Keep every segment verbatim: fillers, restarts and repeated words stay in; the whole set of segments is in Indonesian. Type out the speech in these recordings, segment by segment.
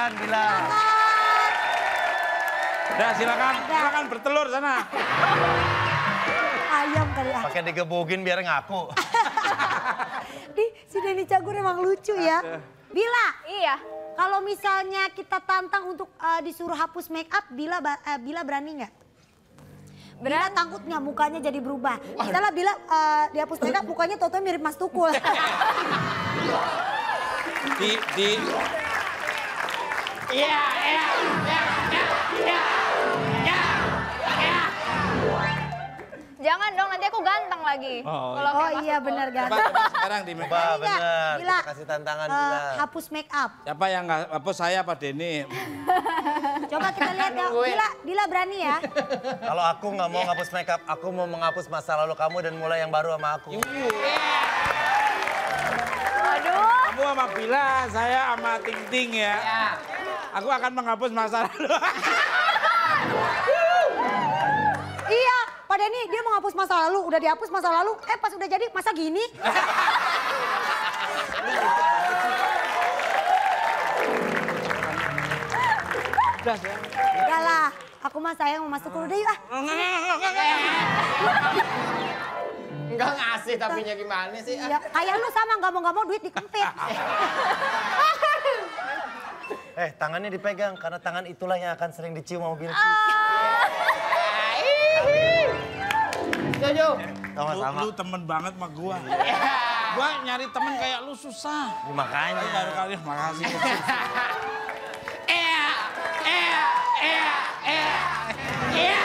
Bila. Udah silakan, silakan bertelur sana. Ayam kali ya. Pakai digebukin biar ngaku. Di si Denny Cagur emang lucu ya. Bila. Iya. Kalau misalnya kita tantang untuk uh, disuruh hapus make up, Bila uh, Bila berani nggak? Bila takut nggak mukanya jadi berubah. Misalnya Bila uh, dihapus make up, mukanya toto mirip Mas Tukul. Di di. Iya, iya, iya, iya, iya, iya, iya. Jangan dong, nanti aku ganteng lagi. Oh, Kalau Oh kayak Mas iya Tukul. benar Coba, ganteng. coba sekarang di make Coba up. Bila, bener, Bila, kita kasih tantangan uh, Bila. hapus make up. Siapa yang nggak hapus, saya apa Denny? Coba kita lihat ya. Bila, Bila berani ya. Kalau aku nggak mau ngapus make up, aku mau menghapus masa lalu kamu dan mulai yang baru sama aku. Aduh. Kamu sama Bila, saya sama Ting Ting ya. Aku akan menghapus masa lalu. Iya, Pak Denny dia mau hapus masa lalu, udah dihapus masa lalu, eh pas udah jadi masa gini. Udah ya. Enggak lah, aku mah sayang mau masuk udah yuk ah. Enggak ngasih tapinya gimana sih? Iya, kayak lu sama nggak mau nggak mau duit dikempit. Eh, tangannya dipegang karena tangan itulah yang akan sering dicium sama Bilqis. Setuju. Sama-sama. Lu, lu temen banget sama gua. Gua nyari temen kayak lu susah. Ya, makanya. Tapi baru kali, makasih. Iya, iya, iya, iya, iya.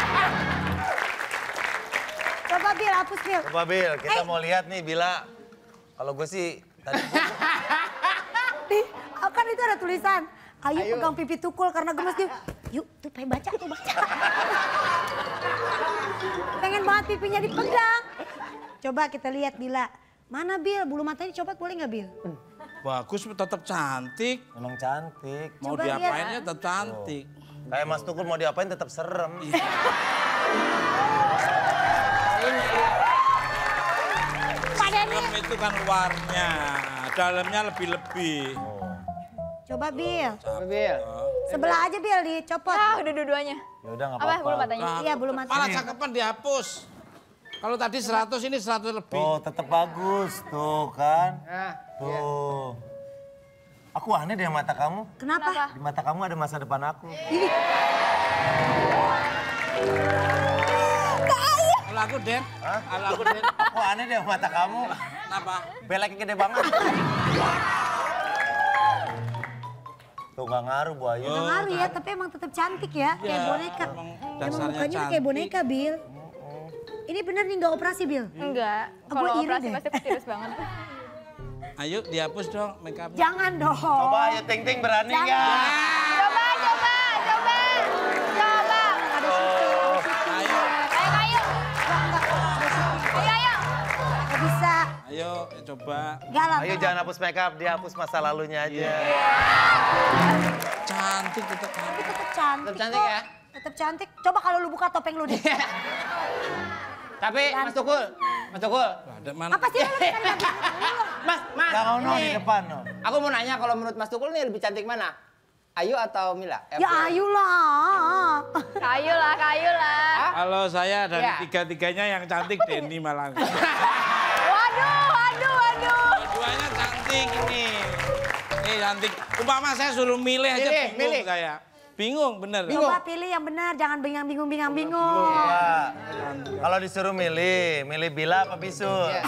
Coba Bil, hapus Bil. Coba Bil, kita Eh. mau lihat nih Bila. Kalau gue sih tadi gua- Nih, kan itu ada tulisan. Ayo, pegang pipi Tukul karena gemes dia. Yuk, tuh pengen baca, tuh baca. Pengen banget pipinya dipegang. Coba kita lihat Bila. Mana Bil? Bulu matanya copot boleh nggak Bil? Bagus, tetap cantik. memang cantik. Mau Coba lihat. diapainnya tetap cantik. Kayak Mas Tukul mau diapain tetap serem. Pak Denny. Serem itu kan luarnya, dalamnya lebih-lebih. Coba Bil. Bil. Sebelah aja Bil dicopot. Ah, udah dua-duanya. Ya udah nggak Apa apa-apa. bulu matanya? Iya, bulu mata. Malah cakepan dihapus. Kalau tadi seratus, ini seratus lebih. Tuh, tetap bagus. Tuh kan. Nah, Tuh. Aku aneh deh mata kamu. Kenapa? Kenapa? Di mata kamu ada masa depan aku. Ini. Kalau aku, Den. Hah? Kalau aku, Den. Aku aneh deh mata kamu. Kenapa? Beleknya gede banget. Tuh nggak ngaruh Bu Ayu. Nggak ngaruh ya, tapi emang tetap cantik ya, kayak Ya, boneka. emang Emang dasarnya mukanya tuh kayak cantik. boneka, Bil. Ini bener nih nggak operasi, Bil? Enggak. Aku Kalau iri operasi deh. pasti aku tirus banget. Ayo dihapus dong make up. Jangan dong. Coba ayo Ting Ting berani Jangan. nggak? Coba, coba, coba. Coba. Ada sipil, ada sipil. Ayo. Ayo, ayo. Ayo, ayo. Nggak bisa. Ayo, coba. Nggak lah. Ayo jangan hapus make up, dia hapus masa lalunya aja. Cantik tetap Tapi cantik. tetap cantik Tetap cantik kok. ya? Tetap cantik. Coba kalau lu buka topeng lu deh. Tapi Mas Tukul, Mas Tukul. Ada mana? Apa sih lu cari lagi? Mas, Mas. Jangan no di ini. depan no. Aku mau nanya kalau menurut Mas Tukul nih lebih cantik mana? Ayu atau Mila? Eh, Ya ayo lah. Kayu lah, kayu lah. Kalau saya dari Ya. tiga-tiganya yang cantik Denny malah. Waduh, waduh, waduh. Dua-duanya cantik ini. Ini cantik. Umpama saya suruh milih aja Milih, bingung milih. saya. Bingung bener. Coba pilih yang benar, jangan bingung-bingung bingung-bingung. Coba. Kalau disuruh milih, milih Bila apa Bisul? Iya.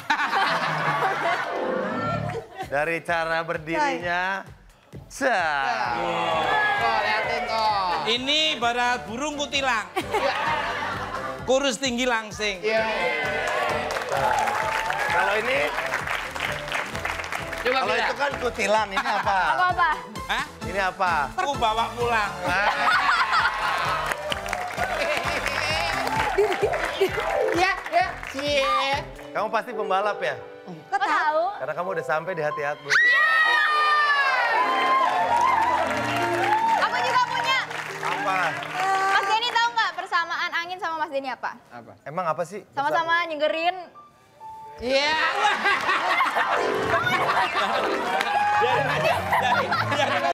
Dari cara berdirinya. Cah. Kok liatin kok. Ini barat burung kutilang. Kurus tinggi langsing. Iya. Kalau ini, Coba kalau Mila. itu kan kutilang, ini apa? Apa-apa? Hah? Ini apa? Aku bawa pulang. Iya, iya. Cie. Kamu pasti pembalap ya? Kok Kok tahu? tahu? Karena kamu udah sampai di hati aku. Aku juga punya. Apa? Mas Denny tahu nggak persamaan angin sama Mas Denny apa? Apa? Emang apa sih? Sama-sama nyegerin. Iya. Biarin aja. Biarin, biarin aja.